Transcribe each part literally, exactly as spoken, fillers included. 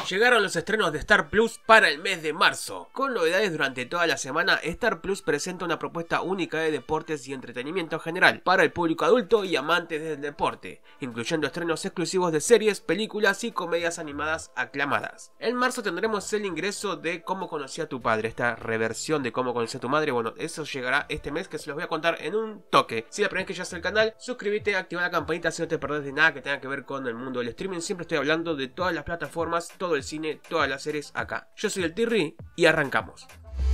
Llegaron los estrenos de Star Plus para el mes de marzo. Con novedades durante toda la semana, Star Plus presenta una propuesta única de deportes y entretenimiento general para el público adulto y amantes del deporte, incluyendo estrenos exclusivos de series, películas y comedias animadas aclamadas. En marzo tendremos el ingreso de Cómo conocí a tu padre, esta reversión de Cómo conocí a tu madre. Bueno, eso llegará este mes, que se los voy a contar en un toque. Si la primera vez que ya está el canal, suscríbete, activa la campanita si no te perdés de nada que tenga que ver con el mundo del streaming. Siempre estoy hablando de todas las plataformas, todo el cine, todas las series acá. Yo soy el Tirri y arrancamos.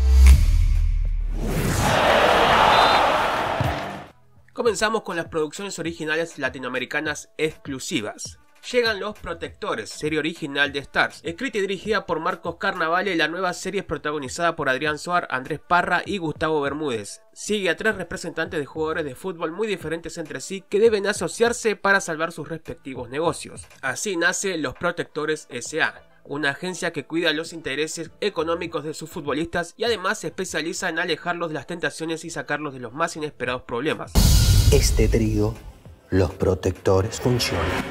Comenzamos con las producciones originales latinoamericanas exclusivas. Llegan Los Protectores, serie original de Starz. Escrita y dirigida por Marcos Carnavale, la nueva serie es protagonizada por Adrián Suar, Andrés Parra y Gustavo Bermúdez. Sigue a tres representantes de jugadores de fútbol muy diferentes entre sí que deben asociarse para salvar sus respectivos negocios. Así nace Los Protectores S A, una agencia que cuida los intereses económicos de sus futbolistas y además se especializa en alejarlos de las tentaciones y sacarlos de los más inesperados problemas. Este trío, Los Protectores, funciona.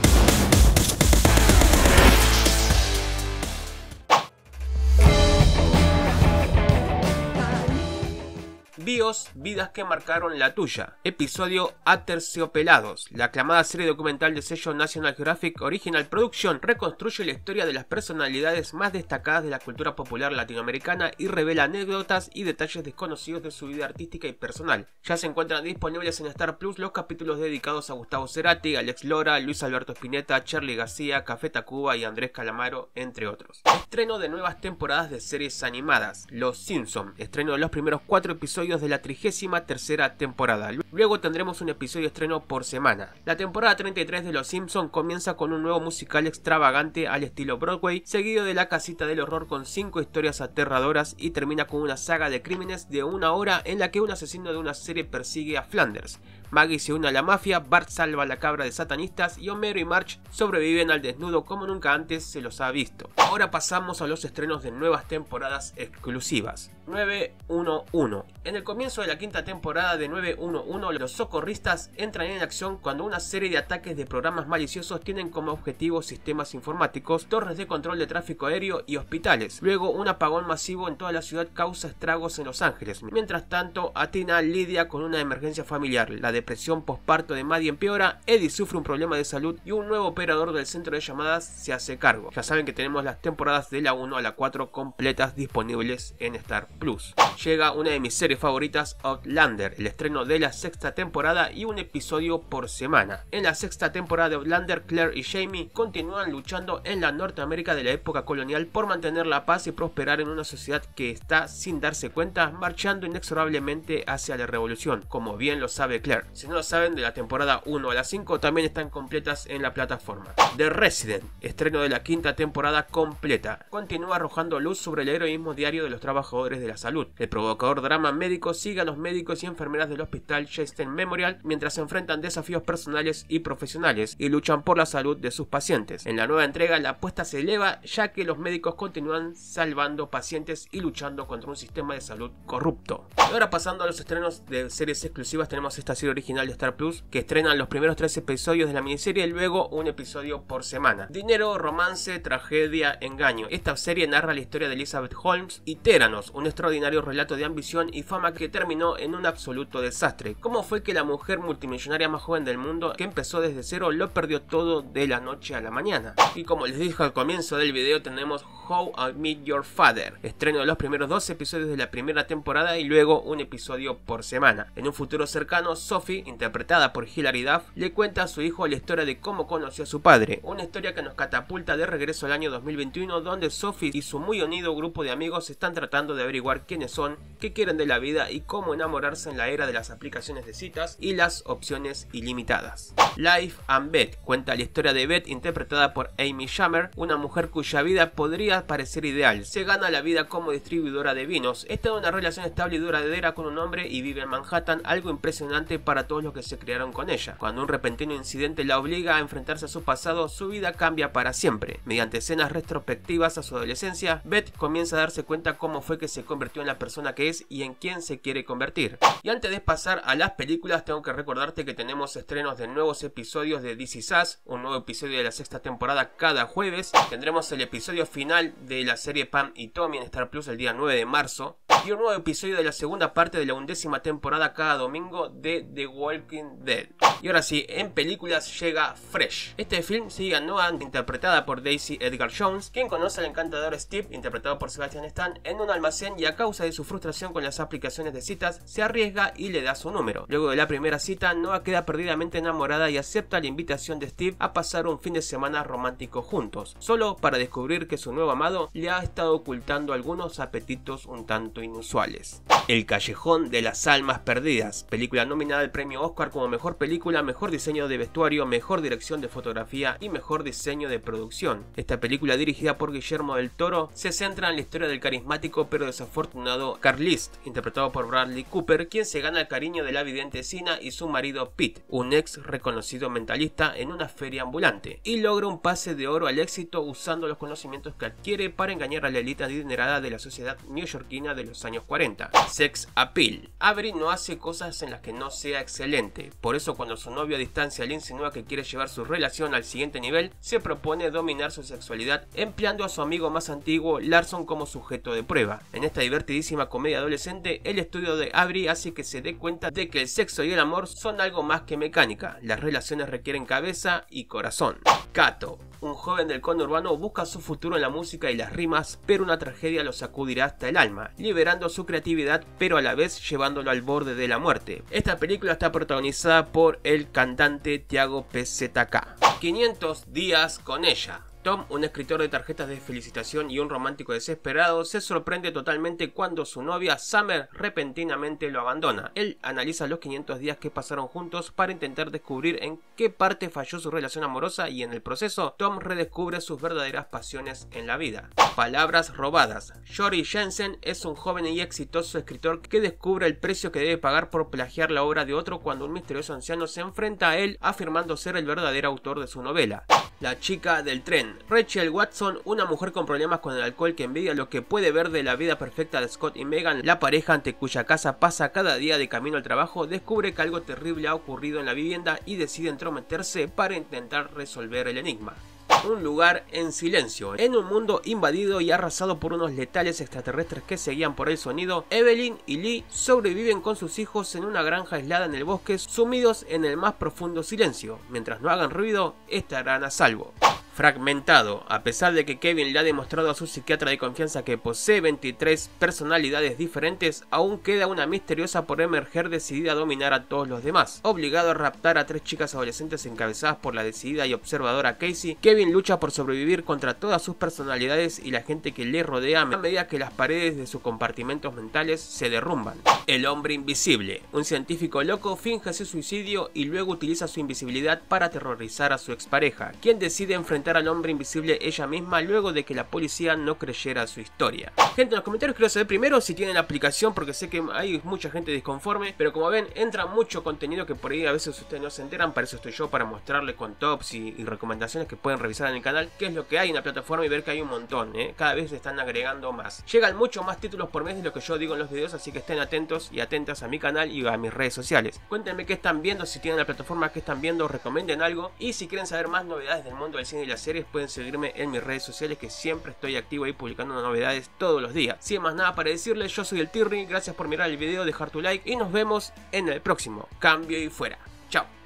Bios, vidas que marcaron la tuya. Episodio Aterciopelados. La aclamada serie documental de sello National Geographic Original Production reconstruye la historia de las personalidades más destacadas de la cultura popular latinoamericana y revela anécdotas y detalles desconocidos de su vida artística y personal. Ya se encuentran disponibles en Star Plus los capítulos dedicados a Gustavo Cerati, Alex Lora, Luis Alberto Spinetta, Charly García, Café Tacuba y Andrés Calamaro, entre otros. Estreno de nuevas temporadas de series animadas. Los Simpson. Estreno de los primeros cuatro episodios de la trigésima tercera temporada. Luego tendremos un episodio estreno por semana. La temporada treinta y tres de Los Simpson comienza con un nuevo musical extravagante al estilo Broadway, seguido de La Casita del Horror con cinco historias aterradoras y termina con una saga de crímenes de una hora en la que un asesino de una serie persigue a Flanders. Maggie se une a la mafia, Bart salva a la cabra de satanistas y Homero y Marge sobreviven al desnudo como nunca antes se los ha visto. Ahora pasamos a los estrenos de nuevas temporadas exclusivas. nueve uno uno. En el comienzo de la quinta temporada de nueve uno uno, los socorristas entran en acción cuando una serie de ataques de programas maliciosos tienen como objetivo sistemas informáticos, torres de control de tráfico aéreo y hospitales. Luego, un apagón masivo en toda la ciudad causa estragos en Los Ángeles. Mientras tanto, Athena lidia con una emergencia familiar. La depresión posparto de Maddie empeora, Eddie sufre un problema de salud y un nuevo operador del centro de llamadas se hace cargo. Ya saben que tenemos las temporadas de la uno a la cuatro completas disponibles en Star Plus. Llega una de mis series favoritas, Outlander, el estreno de la sexta temporada y un episodio por semana. En la sexta temporada de Outlander, Claire y Jamie continúan luchando en la Norteamérica de la época colonial por mantener la paz y prosperar en una sociedad que está, sin darse cuenta, marchando inexorablemente hacia la revolución, como bien lo sabe Claire. Si no lo saben, de la temporada uno a la cinco también están completas en la plataforma. The Resident, estreno de la quinta temporada completa, continúa arrojando luz sobre el heroísmo diario de los trabajadores de la salud. El provocador drama médico sigue a los médicos y enfermeras del hospital Chastain Memorial mientras se enfrentan desafíos personales y profesionales y luchan por la salud de sus pacientes. En la nueva entrega la apuesta se eleva ya que los médicos continúan salvando pacientes y luchando contra un sistema de salud corrupto. Y ahora pasando a los estrenos de series exclusivas, tenemos esta serie original de Star Plus que estrenan los primeros tres episodios de la miniserie y luego un episodio por semana. Dinero, romance, tragedia, engaño. Esta serie narra la historia de Elizabeth Holmes y Téranos, un extraordinario relato de ambición y fama que terminó en un absoluto desastre. ¿Cómo fue que la mujer multimillonaria más joven del mundo, que empezó desde cero, lo perdió todo de la noche a la mañana? Y como les dije al comienzo del video, tenemos How I Met Your Father, estreno de los primeros dos episodios de la primera temporada y luego un episodio por semana. En un futuro cercano, Sophie, interpretada por Hilary Duff, le cuenta a su hijo la historia de cómo conoció a su padre, una historia que nos catapulta de regreso al año dos mil veintiuno, donde Sophie y su muy unido grupo de amigos están tratando de averiguar quiénes son, qué quieren de la vida y cómo enamorarse en la era de las aplicaciones de citas y las opciones ilimitadas. Life and Beth cuenta la historia de Beth, interpretada por Amy Schumer, una mujer cuya vida podría parecer ideal. Se gana la vida como distribuidora de vinos, está en una relación estable y duradera con un hombre y vive en Manhattan, algo impresionante para todos los que se criaron con ella. Cuando un repentino incidente la obliga a enfrentarse a su pasado, su vida cambia para siempre. Mediante escenas retrospectivas a su adolescencia, Beth comienza a darse cuenta cómo fue que se convirtió convirtió en la persona que es y en quien se quiere convertir. Y antes de pasar a las películas, tengo que recordarte que tenemos estrenos de nuevos episodios de This Is Us, un nuevo episodio de la sexta temporada cada jueves. Tendremos el episodio final de la serie Pam y Tommy en Star Plus el día nueve de marzo. Y un nuevo episodio de la segunda parte de la undécima temporada cada domingo de The Walking Dead. Y ahora sí, en películas llega Fresh. Este film sigue a Noah, interpretada por Daisy Edgar Jones, quien conoce al encantador Steve, interpretado por Sebastian Stan, en un almacén, y a causa de su frustración con las aplicaciones de citas, se arriesga y le da su número. Luego de la primera cita, Noah queda perdidamente enamorada y acepta la invitación de Steve a pasar un fin de semana romántico juntos, solo para descubrir que su nuevo amado le ha estado ocultando algunos apetitos un tanto inusuales. El Callejón de las Almas Perdidas, película nominada al premio Oscar como mejor película, mejor diseño de vestuario, mejor dirección de fotografía y mejor diseño de producción. Esta película, dirigida por Guillermo del Toro, se centra en la historia del carismático pero desafortunado Carl List, interpretado por Bradley Cooper, quien se gana el cariño de la vidente Sina y su marido Pete, un ex reconocido mentalista en una feria ambulante, y logra un pase de oro al éxito usando los conocimientos que adquiere para engañar a la élite adinerada de la sociedad neoyorquina de los años cuarenta. Sex Appeal. Avery no hace cosas en las que no sea excelente, por eso cuando su novio a distancia le insinúa que quiere llevar su relación al siguiente nivel, se propone dominar su sexualidad empleando a su amigo más antiguo Larson como sujeto de prueba. En esta divertidísima comedia adolescente, el estudio de Avery hace que se dé cuenta de que el sexo y el amor son algo más que mecánica, las relaciones requieren cabeza y corazón. Kato. Un joven del conurbano busca su futuro en la música y las rimas, pero una tragedia lo sacudirá hasta el alma, liberando su creatividad pero a la vez llevándolo al borde de la muerte. Esta película está protagonizada por el cantante Tiago P Z K. quinientos días con ella. Tom, un escritor de tarjetas de felicitación y un romántico desesperado, se sorprende totalmente cuando su novia Summer repentinamente lo abandona. Él analiza los quinientos días que pasaron juntos para intentar descubrir en qué parte falló su relación amorosa, y en el proceso Tom redescubre sus verdaderas pasiones en la vida. Palabras robadas. Jory Jensen es un joven y exitoso escritor que descubre el precio que debe pagar por plagiar la obra de otro cuando un misterioso anciano se enfrenta a él afirmando ser el verdadero autor de su novela. La chica del tren. Rachel Watson, una mujer con problemas con el alcohol que envidia lo que puede ver de la vida perfecta de Scott y Megan, la pareja ante cuya casa pasa cada día de camino al trabajo, descubre que algo terrible ha ocurrido en la vivienda y decide entrometerse para intentar resolver el enigma. Un lugar en silencio. En un mundo invadido y arrasado por unos letales extraterrestres que se guían por el sonido, Evelyn y Lee sobreviven con sus hijos en una granja aislada en el bosque, sumidos en el más profundo silencio. Mientras no hagan ruido, estarán a salvo. Fragmentado. A pesar de que Kevin le ha demostrado a su psiquiatra de confianza que posee veintitrés personalidades diferentes, aún queda una misteriosa por emerger decidida a dominar a todos los demás. Obligado a raptar a tres chicas adolescentes encabezadas por la decidida y observadora Casey, Kevin lucha por sobrevivir contra todas sus personalidades y la gente que le rodea a medida que las paredes de sus compartimentos mentales se derrumban. El hombre invisible. Un científico loco finge su suicidio y luego utiliza su invisibilidad para aterrorizar a su expareja, quien decide enfrentar al hombre invisible ella misma luego de que la policía no creyera su historia. Gente, en los comentarios quiero saber primero si tienen la aplicación, porque sé que hay mucha gente disconforme, pero como ven entra mucho contenido que por ahí a veces ustedes no se enteran. Para eso estoy yo, para mostrarles con tops y, y recomendaciones que pueden revisar en el canal qué es lo que hay en la plataforma y ver que hay un montón, ¿eh? Cada vez se están agregando más. Llegan mucho más títulos por mes de lo que yo digo en los videos, así que estén atentos y atentas a mi canal y a mis redes sociales. Cuéntenme qué están viendo, si tienen la plataforma, qué están viendo, recomienden algo, y si quieren saber más novedades del mundo del cine y las series pueden seguirme en mis redes sociales, que siempre estoy activo ahí publicando novedades todos los días. Sin más nada para decirles, yo soy el Tirri, gracias por mirar el video, dejar tu like y nos vemos en el próximo. Cambio y fuera. Chao.